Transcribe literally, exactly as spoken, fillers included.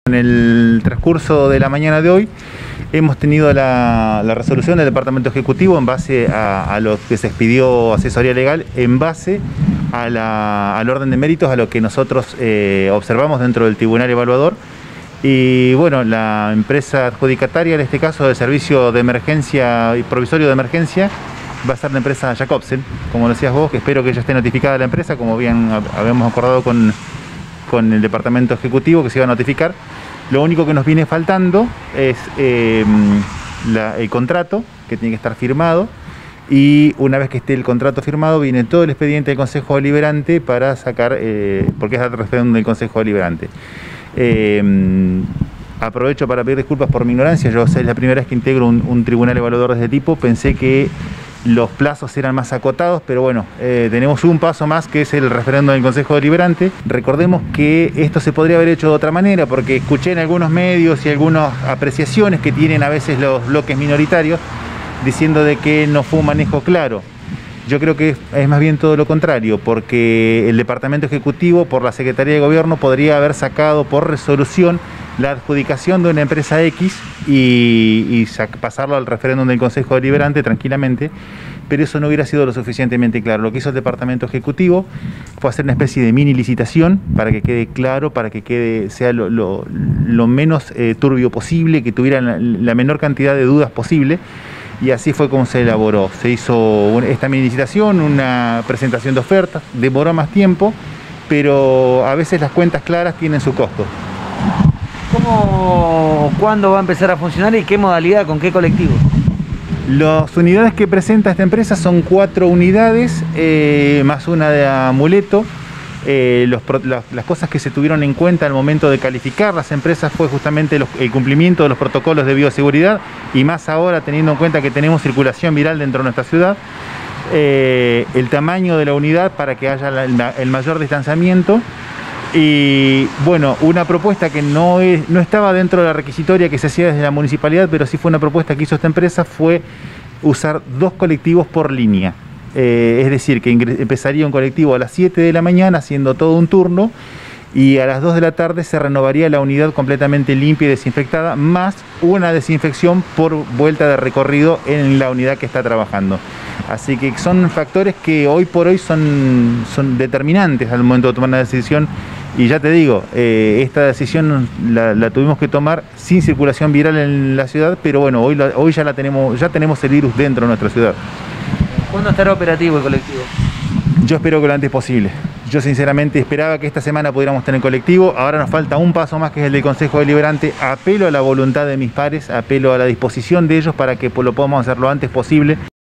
En el transcurso de la mañana de hoy hemos tenido la, la resolución del Departamento Ejecutivo en base a, a lo que se expidió asesoría legal, en base a la, al orden de méritos, a lo que nosotros eh, observamos dentro del Tribunal Evaluador. Y bueno, la empresa adjudicataria, en este caso del servicio de emergencia y provisorio de emergencia, va a ser la empresa Jacobsen, como decías vos, que espero que ya esté notificada la empresa, como bien habíamos acordado con, con el Departamento Ejecutivo, que se iba a notificar. Lo único que nos viene faltando es eh, la, el contrato, que tiene que estar firmado, y una vez que esté el contrato firmado viene todo el expediente del Consejo Deliberante para sacar, eh, porque es el referéndum del Consejo Deliberante. Eh, aprovecho para pedir disculpas por mi ignorancia. Yo es la primera vez que integro un, un tribunal evaluador de este tipo. Pensé que los plazos eran más acotados, pero bueno, eh, tenemos un paso más, que es el referéndum del Consejo Deliberante. Recordemos que esto se podría haber hecho de otra manera, porque escuché en algunos medios y algunas apreciaciones que tienen a veces los bloques minoritarios diciendo de que no fue un manejo claro. Yo creo que es más bien todo lo contrario, porque el Departamento Ejecutivo, por la Secretaría de Gobierno, podría haber sacado por resolución la adjudicación de una empresa X y, y pasarlo al referéndum del Consejo Deliberante tranquilamente, pero eso no hubiera sido lo suficientemente claro. Lo que hizo el Departamento Ejecutivo fue hacer una especie de mini licitación para que quede claro, para que quede, sea lo, lo, lo menos eh, turbio posible, que tuviera la, la menor cantidad de dudas posible. Y así fue como se elaboró. Se hizo esta mini licitación, una presentación de ofertas, demoró más tiempo, pero a veces las cuentas claras tienen su costo. ¿Cómo, cuándo va a empezar a funcionar y qué modalidad, con qué colectivo? Las unidades que presenta esta empresa son cuatro unidades, eh, más una de amuleto. Eh, los, las, las cosas que se tuvieron en cuenta al momento de calificar las empresas fue justamente los, el cumplimiento de los protocolos de bioseguridad, y más ahora teniendo en cuenta que tenemos circulación viral dentro de nuestra ciudad, eh, el tamaño de la unidad para que haya la, la, el mayor distanciamiento. Y bueno, una propuesta que no, es, no estaba dentro de la requisitoria que se hacía desde la municipalidad, pero sí fue una propuesta que hizo esta empresa, fue usar dos colectivos por línea. Eh, es decir, que empezaría un colectivo a las siete de la mañana haciendo todo un turno, y a las dos de la tarde se renovaría la unidad completamente limpia y desinfectada, más una desinfección por vuelta de recorrido en la unidad que está trabajando. Así que son factores que hoy por hoy son, son determinantes al momento de tomar una decisión. Y ya te digo, eh, esta decisión la, la tuvimos que tomar sin circulación viral en la ciudad, pero bueno, hoy, la, hoy ya, la tenemos, ya tenemos el virus dentro de nuestra ciudad. ¿Cuándo estará operativo el colectivo? Yo espero que lo antes posible. Yo sinceramente esperaba que esta semana pudiéramos tener colectivo. Ahora nos falta un paso más, que es el del Consejo Deliberante. Apelo a la voluntad de mis pares, apelo a la disposición de ellos para que lo podamos hacer lo antes posible.